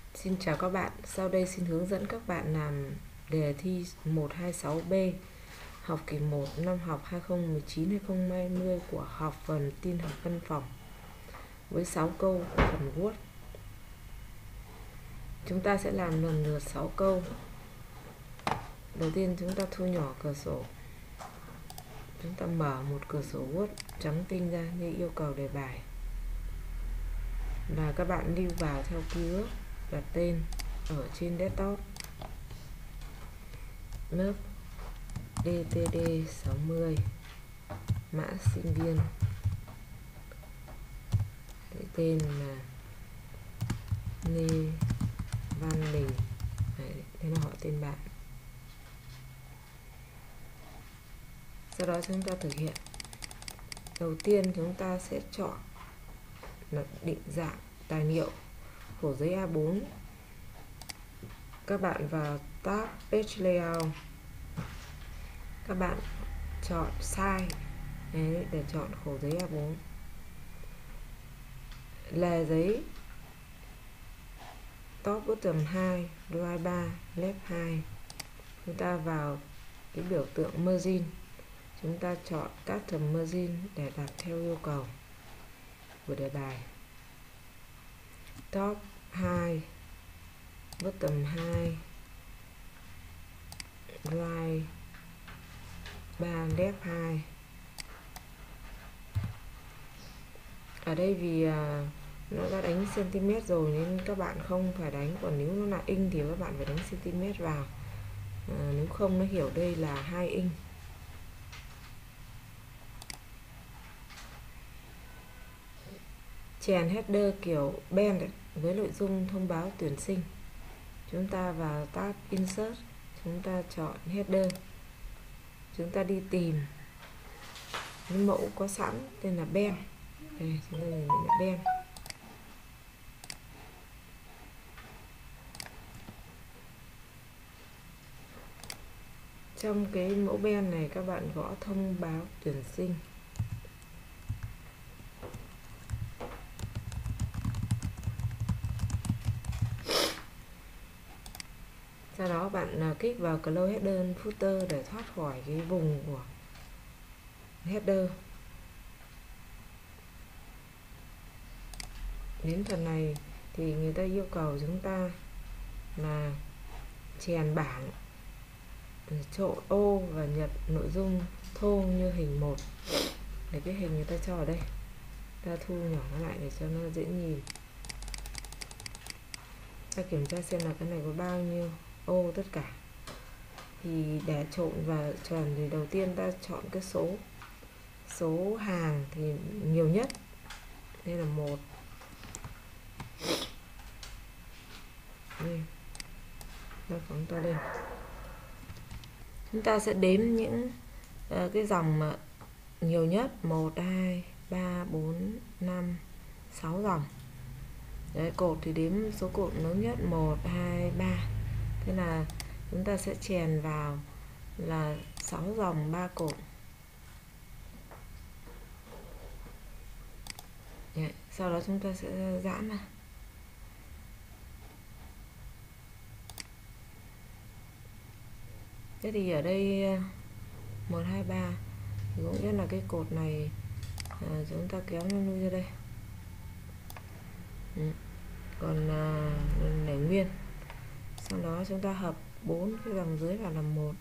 Xin chào các bạn, sau đây xin hướng dẫn các bạn làm đề thi 126B học kỳ 1 năm học 2019-2020 của học phần tin học văn phòng với 6 câu của phần Word. Chúng ta sẽ làm lần lượt 6 câu. Đầu tiên chúng ta thu nhỏ cửa sổ. Chúng ta mở một cửa sổ Word trắng tinh ra như yêu cầu đề bài. Và các bạn lưu vào theo ký ức và tên ở trên desktop. Lớp DTD 60, mã sinh viên, tên là Lê Văn Đình, đây là họ tên bạn. Sau đó chúng ta thực hiện. Đầu tiên chúng ta sẽ chọn là định dạng tài liệu khổ giấy A4. Các bạn vào tab Page Layout, các bạn chọn size để chọn khổ giấy A4. Lề giấy top bottom 2, right 3, left 2. Chúng ta vào cái biểu tượng margin, chúng ta chọn custom margin để đặt theo yêu cầu của đề bài. Top 2, bottom 2, right 3, left 2. Ở đây vì nó đã đánh cm rồi nên các bạn không phải đánh, còn nếu nó là inch thì các bạn phải đánh cm vào. Nếu không nó hiểu đây là 2 inch. Chèn header kiểu band với nội dung thông báo tuyển sinh. Chúng ta vào tab Insert, chúng ta chọn header. Chúng ta đi tìm cái mẫu có sẵn tên là band. Đây, chúng ta nhìn là band. Trong cái mẫu band này các bạn gõ thông báo tuyển sinh. Sau đó bạn kích vào Close Header and Footer để thoát khỏi cái vùng của header. Đến phần này thì người ta yêu cầu chúng ta là chèn bảng, trộn ô và nhập nội dung thô như hình 1. Để cái hình người ta cho ở đây, ta thu nhỏ nó lại để cho nó dễ nhìn. Ta kiểm tra xem là cái này có bao nhiêu ô tất cả. Thì để trộn và chuẩn thì đầu tiên ta chọn cái số hàng thì nhiều nhất. Đây là 1. Đây. Ta phóng to lên. Chúng ta sẽ đếm những cái dòng mà nhiều nhất, 1, 2, 3, 4, 5, 6 dòng. Đấy, cột thì đếm số cột lớn nhất 1, 2, 3. Thế là chúng ta sẽ chèn vào là 6 dòng 3 cột. Đấy, sau đó chúng ta sẽ giãn ra. Thế thì ở đây 1, 2, 3 thì cũng rất là cái cột này chúng ta kéo nó lui ra đây. Còn để nguyên. Sau đó chúng ta hợp 4 cái dòng dưới vào làm 1.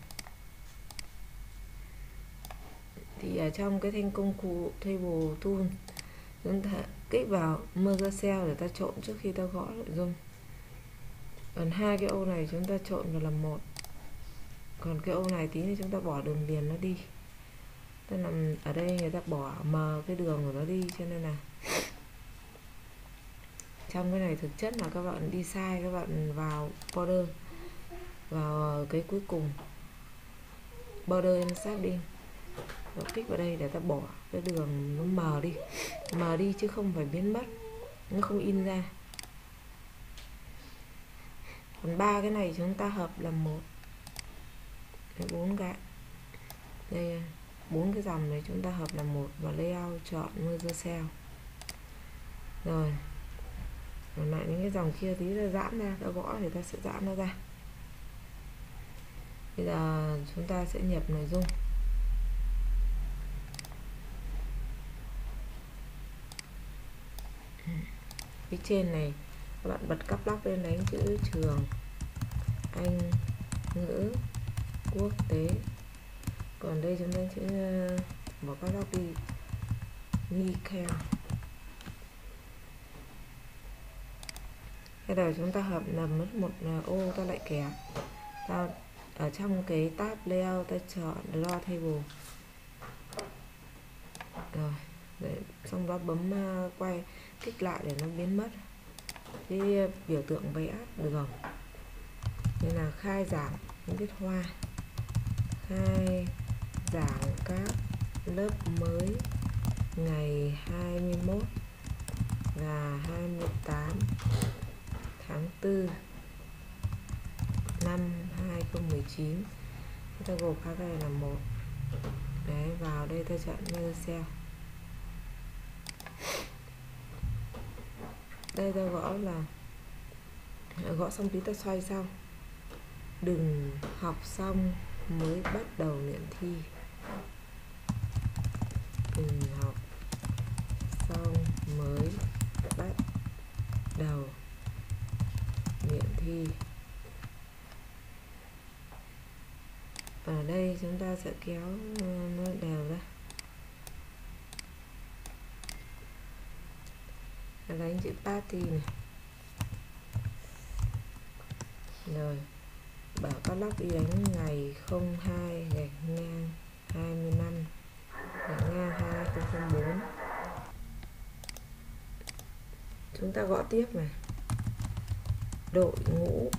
Thì ở trong cái thanh công cụ Table Tool, chúng ta kích vào Merge Cell để ta trộn trước khi ta gõ nội dung. Còn hai cái ô này chúng ta trộn vào làm 1. Còn cái ô này tí nữa chúng ta bỏ đường viền nó đi. Tức là ở đây người ta bỏ mờ cái đường của nó đi, cho nên là trong cái này thực chất là các bạn đi sai, các bạn vào border, vào cái cuối cùng border and shading, và kích vào đây để ta bỏ cái đường nó mờ đi chứ không phải biến mất, nó không in ra. Còn 3 cái này chúng ta hợp làm 1. 4 cái đây, 4 cái dòng này chúng ta hợp làm 1 và layout chọn Merge Cell. Rồi còn lại những cái dòng kia tí ta giãn ra, ta gõ thì ta sẽ giãn nó ra. Bây giờ chúng ta sẽ nhập nội dung. Phía trên này các bạn bật cắp lóc lên, đánh chữ trường Anh ngữ quốc tế. Còn đây chúng ta chữ bỏ cắp lóc đi, ghi kèm. Bây giờ chúng ta hợp là mất một ô, ta lại kẻ. Ta ở trong cái tab layout ta chọn draw table. Rồi, để xong đó bấm quay kích lại để nó biến mất cái biểu tượng vẽ đường. Nên là khai giảng những viết hoa, khai giảng các lớp mới ngày 21 và 28 tháng 4 năm 2019. Chúng ta gộp các cái này là 1. Đấy, vào đây ta chọn new cell. Đây ta gõ là gõ xong tí ta xoay sau. Đừng học xong mới bắt đầu luyện thi. Đừng học xong mới bắt đầu luyện thi. Ở đây chúng ta sẽ kéo nó đều ra. Đánh chữ party này. Rồi bảo các lóc đi đánh ngày 02 gạch ngang 25 gạch ngang 2004. Chúng ta gõ tiếp này. Đội ngũ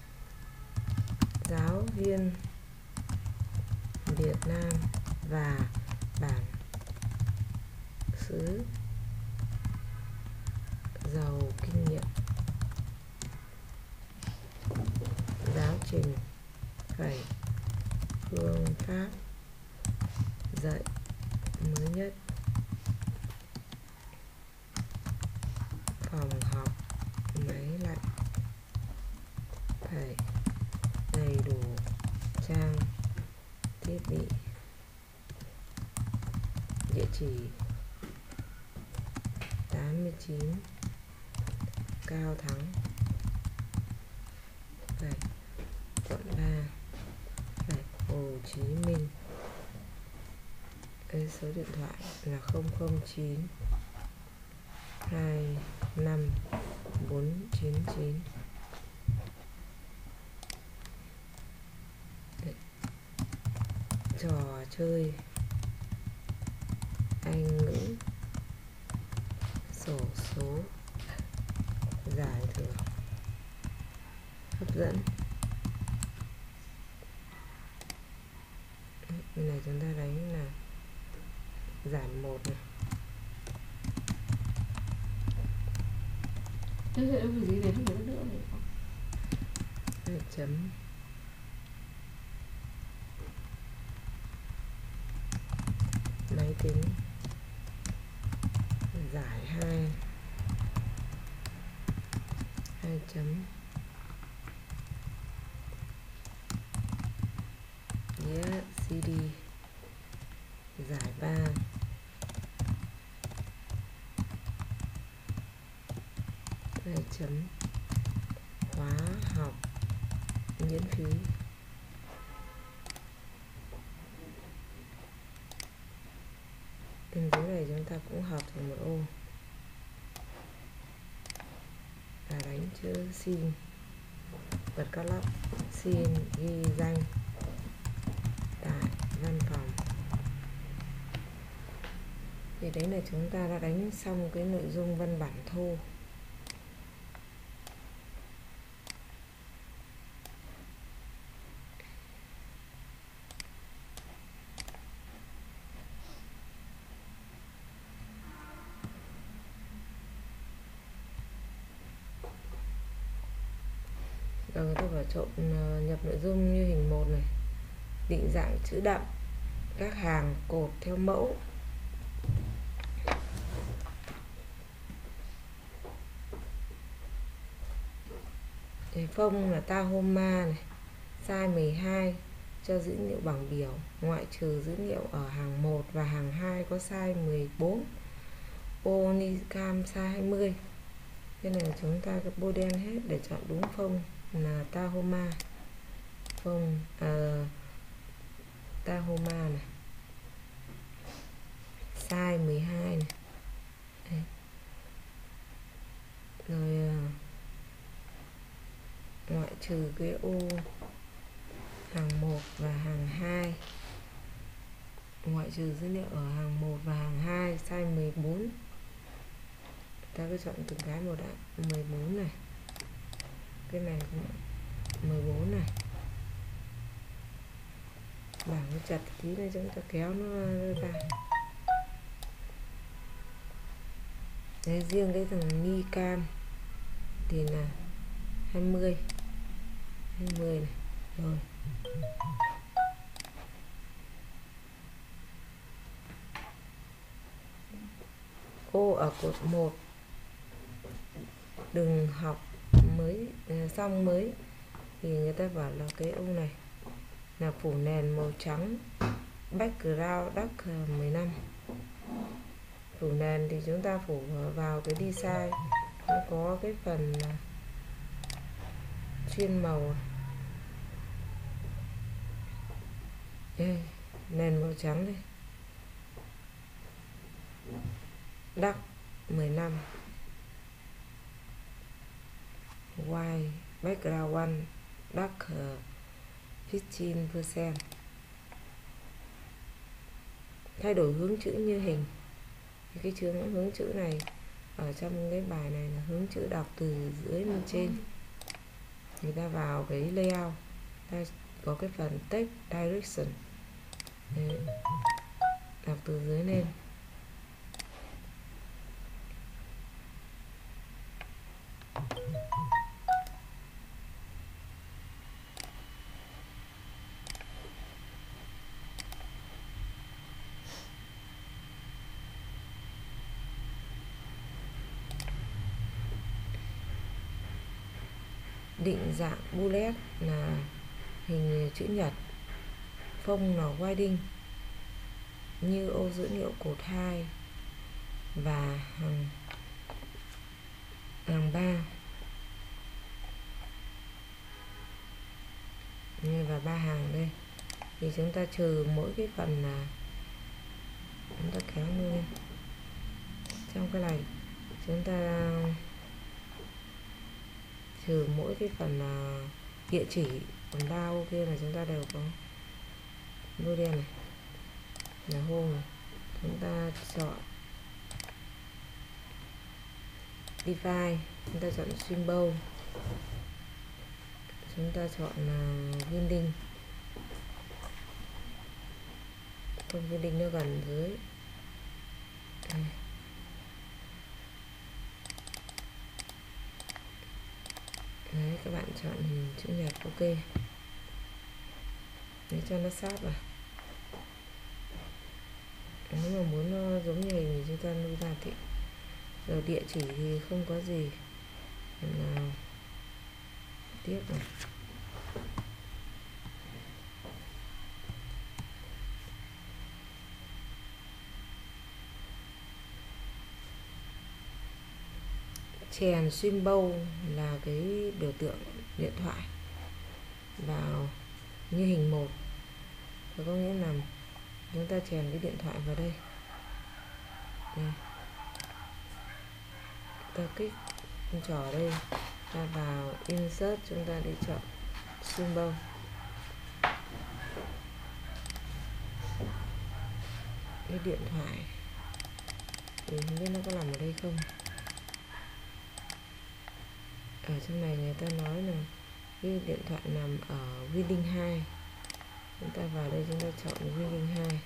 giáo viên Việt Nam và bản xứ giàu kinh nghiệm giáo trình phải phương pháp dạy mới nhất, phòng học máy lạnh phải đầy đủ trang thiết bị, địa chỉ 89 Cao Thắng, phải quận 3, phải Hồ Chí Minh. Cái số điện thoại là 009 25 499. Đấy. Trò chơi Anh ngữ xổ số giải thưởng hấp dẫn. Bên này chúng ta đánh là giảm 1 này. Cái gì để không nữa Đây, chấm máy tính giải 2 chấm đĩa CD giải 3 2 chấm khóa học miễn phí. Bên dưới này chúng ta cũng hợp thành một ô và đánh chữ xin, bật các lóc, xin ghi danh tại văn phòng. Thì đấy là chúng ta đã đánh xong cái nội dung văn bản thô. Rồi tôi vào trộn nhập nội dung như hình 1 này, định dạng chữ đậm, các hàng cột theo mẫu. Phông là Tahoma này, size 12 cho dữ liệu bảng biểu, ngoại trừ dữ liệu ở hàng 1 và hàng 2 có size 14. Onicam size 20. Thế này là chúng ta cái bôi đen hết để chọn đúng phông là Tahoma. Phông Tahoma này, size 12 này. Đấy. Rồi ngoại trừ cái ô hàng 1 và hàng 2, ngoại trừ dữ liệu ở hàng 1 và hàng 2 size 14. Ta cứ chọn từng cái một đã. 14 này, cái này cũng 14 này. Bảng nó chặt tí này chúng ta kéo nó ra. Đấy, riêng cái thằng Nicam thì là 20 này. Rồi. Ô ở cột 1 đừng học mới xong mới thì người ta bảo là cái ô này là phủ nền màu trắng, background dark 15. Phủ nền thì chúng ta phủ vào cái design, nó có cái phần chuyên màu đây, nền màu trắng đây, dark 15, white background one, dark 15%. Thay đổi hướng chữ như hình. Thì cái hướng chữ này ở trong cái bài này là hướng chữ đọc từ dưới lên trên. Người ta vào cái layout, ta có cái phần text direction. Đấy. Đọc từ dưới lên. Định dạng bullet là hình chữ nhật, phông là wording như ô dữ liệu cột 2 và hàng 3 và 3 hàng đây. Thì chúng ta trừ mỗi cái phần là chúng ta kéo lên. Trong cái này chúng ta trừ mỗi cái phần là địa chỉ, còn bao kia là chúng ta đều có bôi đen này là home này. Chúng ta chọn define, chúng ta chọn symbol, chúng ta chọn building, không building nó gần dưới đây. Đấy, các bạn chọn hình chữ nhật, ok. Để cho nó sát vào. Nếu mà muốn nó giống như hình thì chúng ta nuôi ra thì rồi địa chỉ thì không có gì nào tiếp này. Chèn symbol là cái biểu tượng điện thoại vào như hình 1, có nghĩa là chúng ta chèn cái điện thoại vào đây. Đây. Ta kích con trỏ đây, ta vào insert, chúng ta đi chọn symbol. Cái điện thoại thì không biết nó có nằm ở đây không. Ở trong này người ta nói là cái điện thoại nằm ở Building 2. Chúng ta vào đây, chúng ta chọn Building 2.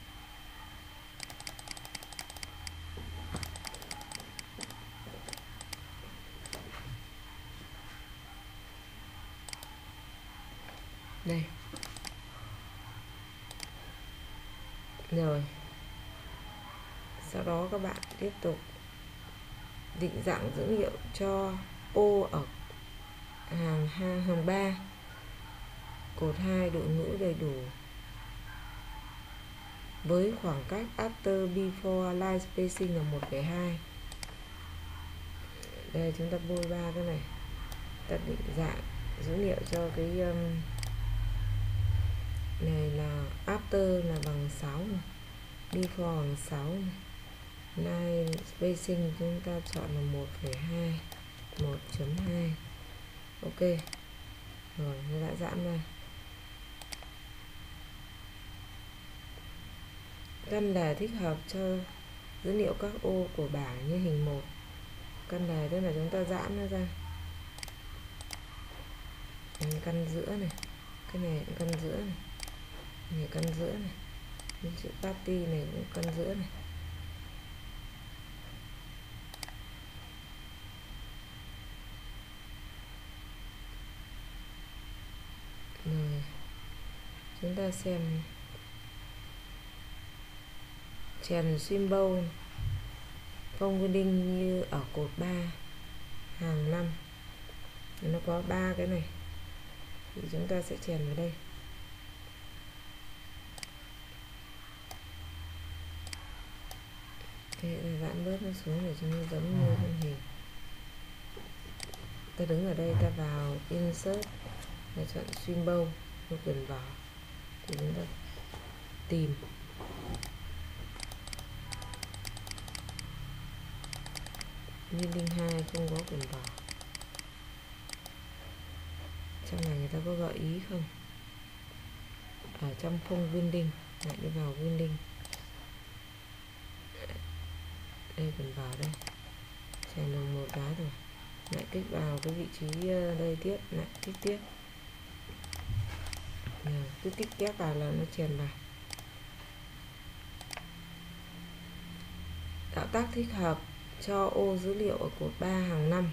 Đây. Rồi. Sau đó các bạn tiếp tục định dạng dữ liệu cho ô ở hàng hàng 3, cột 2 đội ngũ đầy đủ với khoảng cách after before line spacing là 1,2. Đây chúng ta bôi 3 cái này, ta định dạng dữ liệu cho cái này là after là bằng 6 này, before bằng 6 này, line spacing chúng ta chọn là 1,2, 1.2. ok rồi, nó đã giãn ra. Căn đề thích hợp cho dữ liệu các ô của bảng như hình 1. Căn đề tức là chúng ta giãn nó ra, căn giữa này, cái này cũng căn giữa này, này căn giữa này, cái chữ party này cũng căn giữa này. Rồi chúng ta xem chèn symbol phong winding như ở cột 3 hàng 5, nó có 3 cái này thì chúng ta sẽ chèn vào đây. Thế là giãn bớt nó xuống để chúng ta giống như con hình. Ta đứng ở đây, ta vào insert và chọn symbol, nó quyền vào thì chúng ta tìm winding 2 không có quyền vào. Trong này người ta có gợi ý không? Ở trong phông winding lại đi vào winding, đây quyền vào đây, chèn được một cái rồi, lại kích vào cái vị trí đây tiếp, lại kích tiếp. Cứ kích kép vào là nó chèn vào. Tạo tác thích hợp cho ô dữ liệu ở cột 3 hàng 5.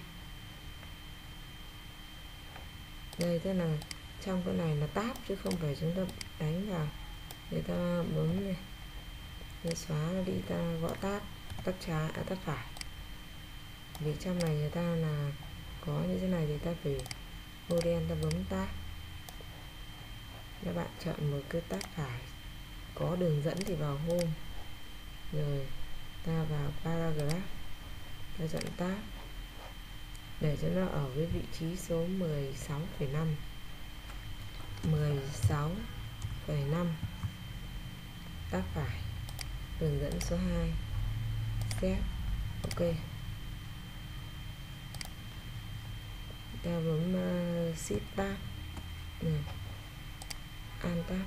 Đây tức là trong cái này là tab chứ không phải chúng ta đánh vào. Người ta bấm này, người xóa nó đi, ta gõ tab, tab trái, tab phải. Vì trong này người ta là có như thế này thì ta phải ô đen, ta bấm tab. Các bạn chọn một cái tab phải có đường dẫn thì vào home, rồi ta vào paragraph, ta chọn tab để cho nó ở cái vị trí số 16,5, 16,5, tab phải, đường dẫn số 2, set. ok, ta bấm shift tab này, alt tab.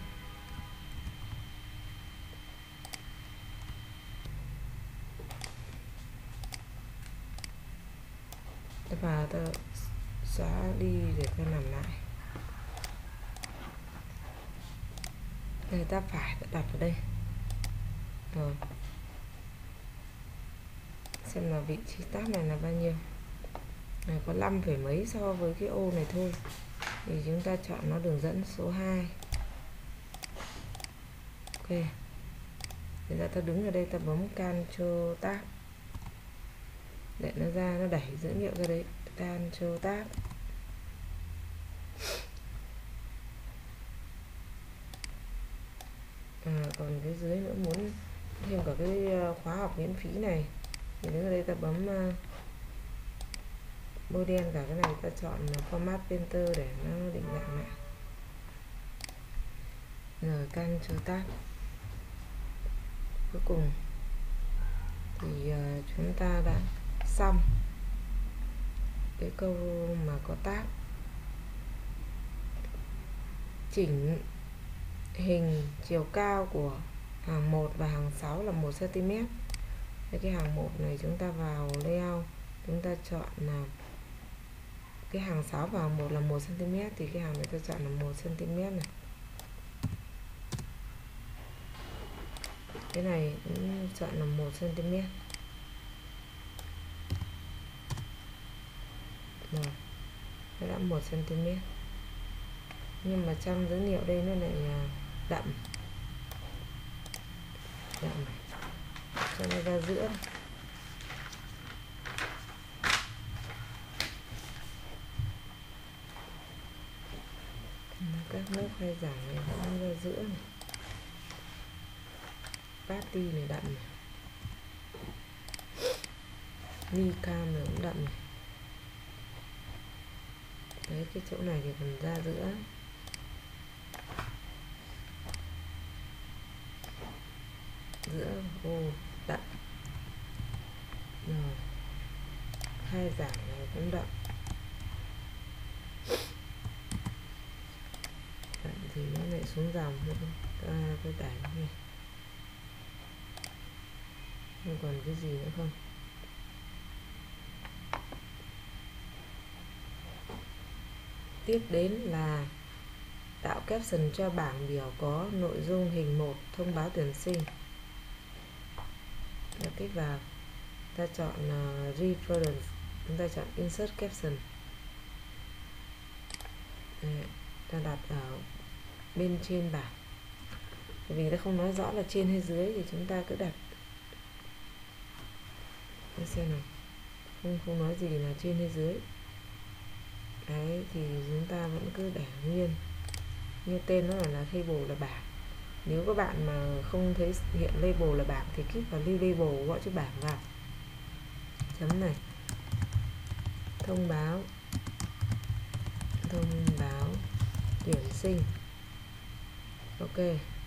Và ta xóa đi để ta làm lại. Đây ta phải ta đặt vào đây rồi, xem là vị trí tab này là bao nhiêu. Này có 5 phẩy mấy so với cái ô này thôi, thì chúng ta chọn nó đường dẫn số 2. ok, bây giờ ta đứng ở đây, ta bấm Ctrl Tab để nó ra, nó đẩy dữ liệu ra đấy, Ctrl Tab. Còn cái dưới nữa muốn thêm cả cái khóa học miễn phí này thì đứng ở đây ta bấm bôi đen cả cái này, ta chọn format painter để nó định dạng lại, rồi Ctrl Tab. Cuối cùng thì chúng ta đã xong cái câu mà có tab. Chỉnh hình chiều cao của hàng 1 và hàng 6 là 1 cm. Cái hàng 1 này chúng ta vào layout, chúng ta chọn là cái hàng 6 và hàng 1 là 1 cm thì cái hàng này ta chọn là 1 cm này. Cái này cũng chọn là 1 cm. Rồi, nó đã 1 cm. Nhưng mà trong dữ liệu đây nó lại đậm này, cho nó ra giữa này. các lớp khai giảng này vẫn ra giữa này. Party này đậm này, Nicam này cũng đậm này. Đấy, cái chỗ này thì còn ra giữa. Giữa ô đậm. Rồi, khai giảng này cũng đậm. Đậm thì nó lại xuống dòng nữa. Cái đẩy này. Không còn cái gì nữa không? Tiếp đến là tạo caption cho bảng biểu có nội dung hình 1 thông báo tuyển sinh. Ta kích vào, ta chọn reference, chúng ta chọn insert caption. Đấy, ta đặt ở bên trên bảng. Vì ta không nói rõ là trên hay dưới thì chúng ta cứ đặt. Để xem nào, không nói gì là trên hay dưới. Đấy thì chúng ta vẫn cứ để nguyên như tên nó là table là bảng. Nếu các bạn mà không thấy hiện label là bảng thì kích vào new label, gọi chữ bảng vào, chấm này, thông báo tuyển sinh. Ok.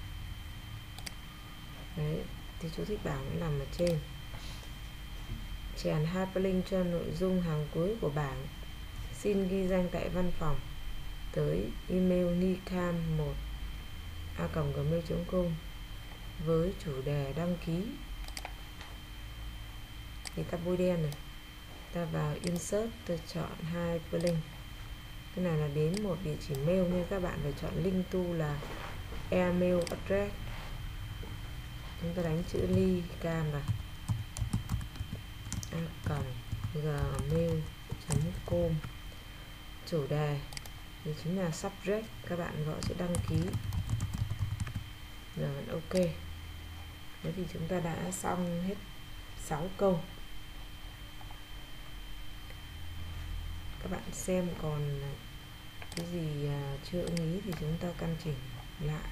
Đấy thì chú thích bảng nó nằm ở trên. Chèn hyperlink cho nội dung hàng cuối của bảng. Xin ghi danh tại văn phòng tới email nicam1@gmail.com với chủ đề đăng ký. Thì ta bôi đen này, ta vào insert, tôi chọn hyperlink. Cái này là đến một địa chỉ mail nên các bạn phải chọn link to là email address. Chúng ta đánh chữ nicam vào gmail.com. Chủ đề thì chính là subject, các bạn gọi chữ đăng ký. Rồi ok. Thế thì chúng ta đã xong hết 6 câu. Các bạn xem còn cái gì chưa ưng ý thì chúng ta căn chỉnh lại.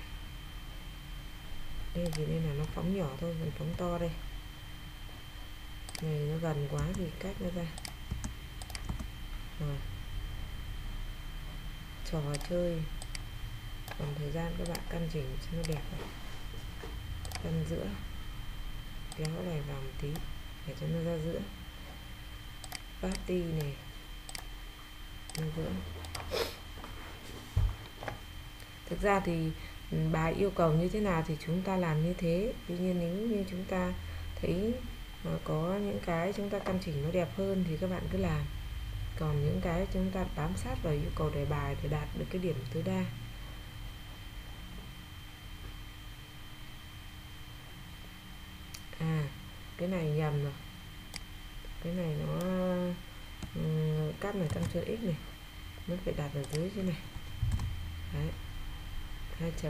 Đây thì đây là nó phóng nhỏ thôi, mình phóng to đây. Này nó gần quá thì cách nó ra. Rồi. Trò chơi còn thời gian các bạn căn chỉnh cho nó đẹp này. Căn giữa, kéo này vào một tí để cho nó ra giữa. Party này ra giữa. Thực ra thì bài yêu cầu như thế nào thì chúng ta làm như thế. Tuy nhiên nếu như chúng ta thấy có những cái chúng ta căn chỉnh nó đẹp hơn thì các bạn cứ làm. Còn những cái chúng ta bám sát vào yêu cầu đề bài để đạt được cái điểm tối đa. Cái này nhầm rồi. Cái này nó cắt này, Ctrl X này, nó phải đặt ở dưới thế này. Đấy, 2 chấm.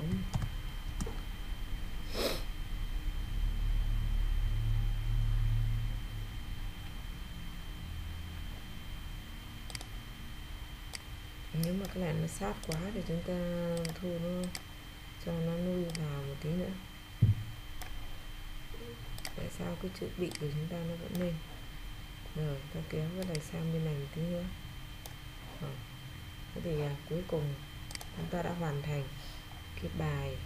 Nếu mà cái này nó sát quá thì chúng ta thu nó cho nó nuôi vào một tí nữa. Tại sao cái chữ bị của chúng ta nó vẫn lên. Rồi ta kéo cái này sang bên này một tí nữa. Rồi. Thế thì cuối cùng chúng ta đã hoàn thành cái bài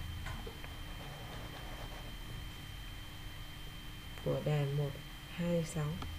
của đề 126.